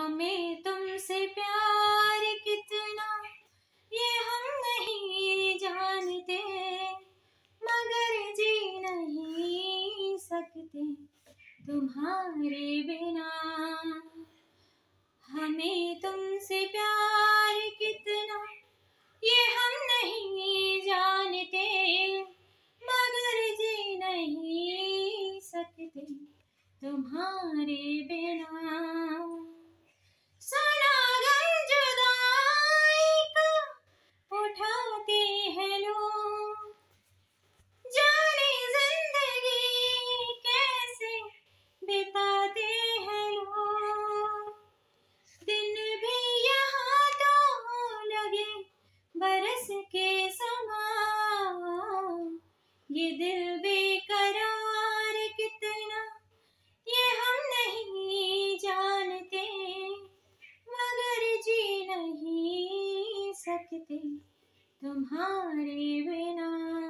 हमें तुमसे प्यार कितना ये हम नहीं जानते, मगर जी नहीं सकते तुम्हारे बिना। हमें तुमसे प्यार कितना ये हम नहीं जानते, मगर जी नहीं सकते तुम्हारे बिना। सुना गम जुदाई का उठाते हैं लोग, जाने जिंदगी कैसे बिताते हैं लोग। दिन भी यहाँ तो लगे बरस के समान, ये दिल बेकरार कितना ये हम नहीं जानते, मगर जी नहीं सकते तुम्हारे बिना।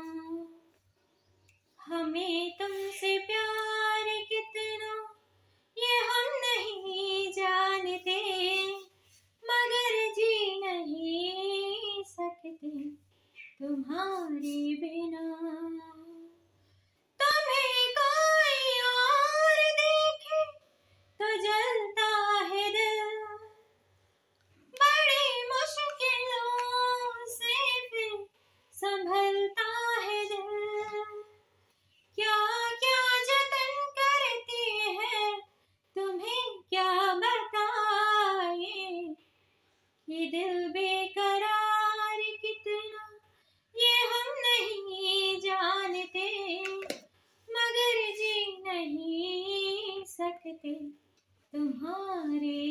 हमें तुमसे प्यार कितना ये हम नहीं जानते, मगर जी नहीं सकते तुम्हारे बिना। तुम्हें कोई और देखे तो जलता है दिल, बड़ी मुश्किलों से फिर संभलता है दिल। क्या क्या जतन करते हैं तुम्हें क्या बताए, ये दिल बेकरार कितना ये हम नहीं जानते, मगर जी नहीं सकते तुम्हारे